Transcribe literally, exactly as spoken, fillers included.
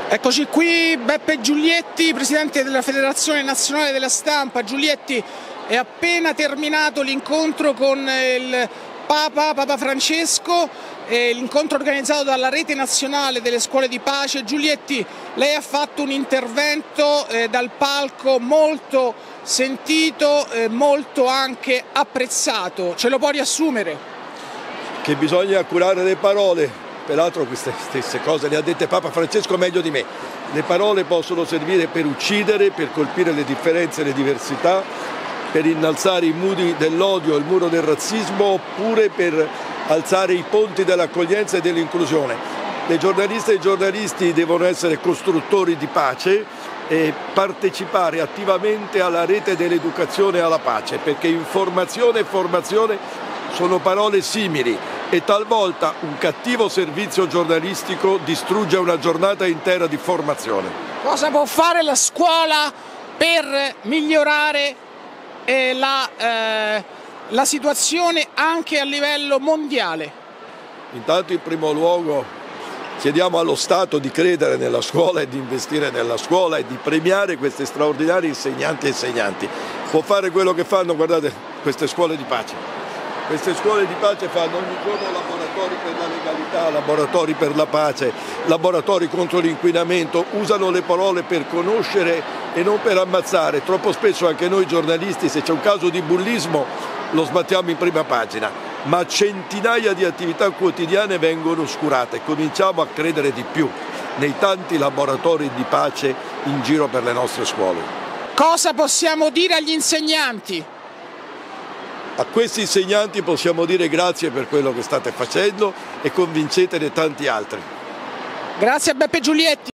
Eccoci qui, Beppe Giulietti, presidente della Federazione Nazionale della Stampa. Giulietti, è appena terminato l'incontro con il Papa, Papa Francesco, eh, l'incontro organizzato dalla Rete Nazionale delle Scuole di Pace. Giulietti, lei ha fatto un intervento eh, dal palco molto sentito, eh, molto anche apprezzato. Ce lo può riassumere? Che bisogna curare le parole. Peraltro queste stesse cose le ha dette Papa Francesco meglio di me. Le parole possono servire per uccidere, per colpire le differenze e le diversità, per innalzare i muri dell'odio, il muro del razzismo, oppure per alzare i ponti dell'accoglienza e dell'inclusione. Le giornaliste e i giornalisti devono essere costruttori di pace e partecipare attivamente alla rete dell'educazione alla pace, perché informazione e formazione sono parole simili e talvolta un cattivo servizio giornalistico distrugge una giornata intera di formazione. Cosa può fare la scuola per migliorare eh, la, eh, la situazione anche a livello mondiale? Intanto, in primo luogo, chiediamo allo Stato di credere nella scuola e di investire nella scuola e di premiare questi straordinari insegnanti e insegnanti. Può fare quello che fanno, guardate, queste scuole di pace. Queste scuole di pace fanno ogni giorno laboratori per la legalità, laboratori per la pace, laboratori contro l'inquinamento, usano le parole per conoscere e non per ammazzare. Troppo spesso anche noi giornalisti, se c'è un caso di bullismo, lo sbattiamo in prima pagina, ma centinaia di attività quotidiane vengono oscurate. Cominciamo a credere di più nei tanti laboratori di pace in giro per le nostre scuole. Cosa possiamo dire agli insegnanti? A questi insegnanti possiamo dire grazie per quello che state facendo e convincetene tanti altri. Grazie a Beppe Giulietti.